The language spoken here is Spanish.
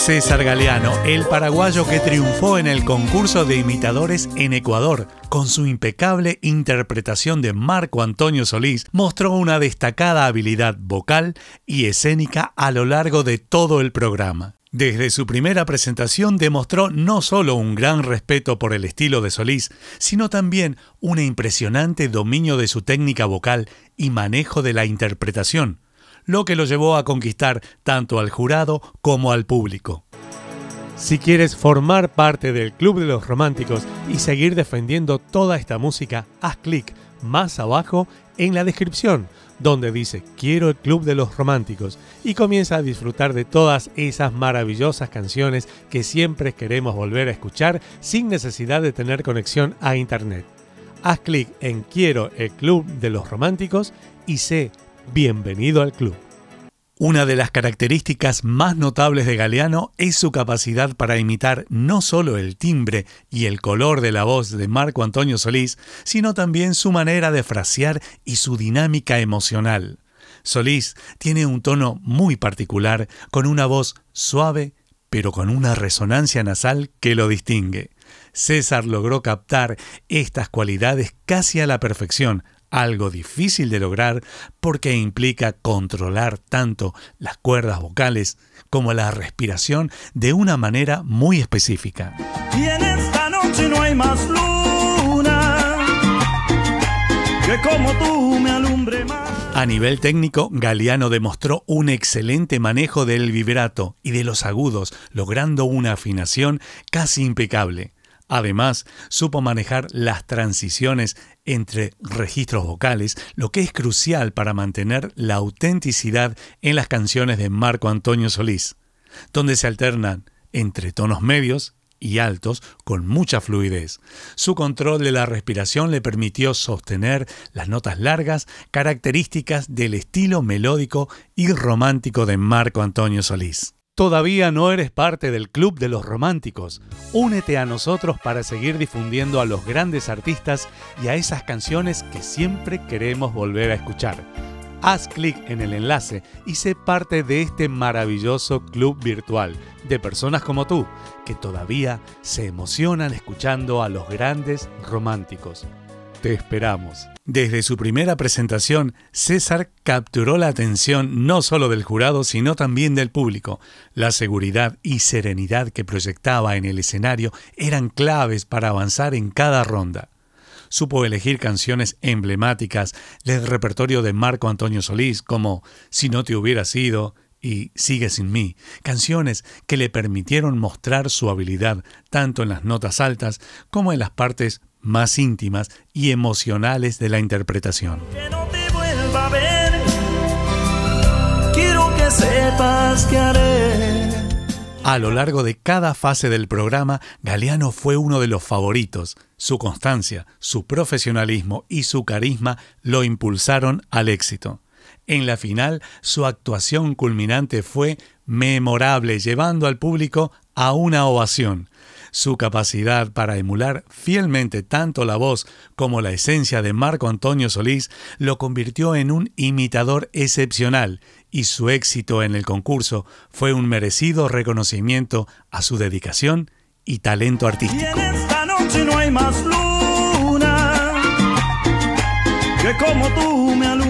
César Galeano, el paraguayo que triunfó en el concurso de imitadores en Ecuador, con su impecable interpretación de Marco Antonio Solís, mostró una destacada habilidad vocal y escénica a lo largo de todo el programa. Desde su primera presentación demostró no solo un gran respeto por el estilo de Solís, sino también un impresionante dominio de su técnica vocal y manejo de la interpretación, lo que lo llevó a conquistar tanto al jurado como al público. Si quieres formar parte del Club de los Románticos y seguir defendiendo toda esta música, haz clic más abajo en la descripción, donde dice Quiero el Club de los Románticos, y comienza a disfrutar de todas esas maravillosas canciones que siempre queremos volver a escuchar sin necesidad de tener conexión a internet. Haz clic en Quiero el Club de los Románticos y sé bienvenido al club. Una de las características más notables de Galeano es su capacidad para imitar no solo el timbre y el color de la voz de Marco Antonio Solís, sino también su manera de frasear y su dinámica emocional. Solís tiene un tono muy particular, con una voz suave, pero con una resonancia nasal que lo distingue. César logró captar estas cualidades casi a la perfección, algo difícil de lograr porque implica controlar tanto las cuerdas vocales como la respiración de una manera muy específica. Y en esta noche no hay más luna que como tú me alumbre más. A nivel técnico, Galeano demostró un excelente manejo del vibrato y de los agudos, logrando una afinación casi impecable. Además, supo manejar las transiciones entre registros vocales, lo que es crucial para mantener la autenticidad en las canciones de Marco Antonio Solís, donde se alternan entre tonos medios y altos con mucha fluidez. Su control de la respiración le permitió sostener las notas largas, características del estilo melódico y romántico de Marco Antonio Solís. ¿Todavía no eres parte del Club de los Románticos? Únete a nosotros para seguir difundiendo a los grandes artistas y a esas canciones que siempre queremos volver a escuchar. Haz clic en el enlace y sé parte de este maravilloso club virtual de personas como tú, que todavía se emocionan escuchando a los grandes románticos. Te esperamos. Desde su primera presentación, César capturó la atención no solo del jurado, sino también del público. La seguridad y serenidad que proyectaba en el escenario eran claves para avanzar en cada ronda. Supo elegir canciones emblemáticas del repertorio de Marco Antonio Solís, como Si no te hubiera sido y Sigue sin mí, canciones que le permitieron mostrar su habilidad tanto en las notas altas como en las partes más íntimas y emocionales de la interpretación. Que no te vuelva a ver, quiero que sepas que haré. A lo largo de cada fase del programa, Galeano fue uno de los favoritos. Su constancia, su profesionalismo y su carisma lo impulsaron al éxito. En la final, su actuación culminante fue memorable, llevando al público a una ovación. Su capacidad para emular fielmente tanto la voz como la esencia de Marco Antonio Solís lo convirtió en un imitador excepcional, y su éxito en el concurso fue un merecido reconocimiento a su dedicación y talento artístico. Y en esta noche no hay más luna que como tú me alumbras.